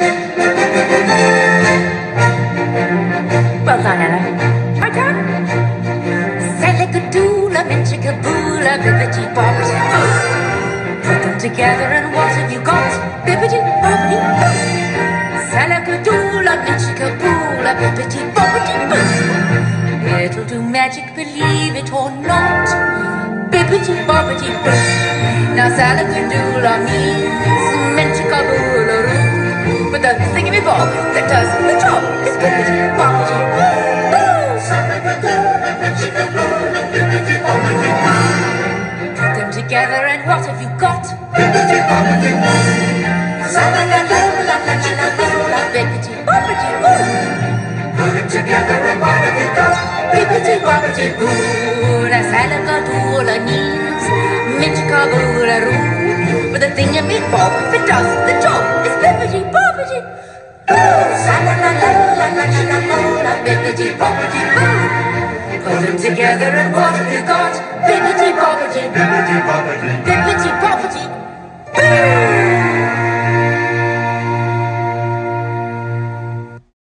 Well done, Ella. My turn. Salakadoola, minchikaboola, bibbidi bobbidi boo. Put them together and what have you got? Bibbidi bobbidi boo. Salakadoola, minchikaboola, bibbidi bobbidi boo. It'll do magic, believe it or not. Bibbidi bobbidi boo. Now salakadoola means minchikaboola roo. But the thingamy-bob that does the job is bibbidi bobbidi boo. Put them together and what have you got? Bibbidi bobbidi boo. Bibbidi bobbidi boo. Put them together and what have you got? Bibbidi bobbidi boo. Now salakadoola means minchikaboola roo. But the thingamy-bob that does the job is bibbidi bobbidi boo. Bibbidi bobbidi boo. Put them together and what have you got? Bibbidi bobbidi, bibbidi bobbidi, bibbidi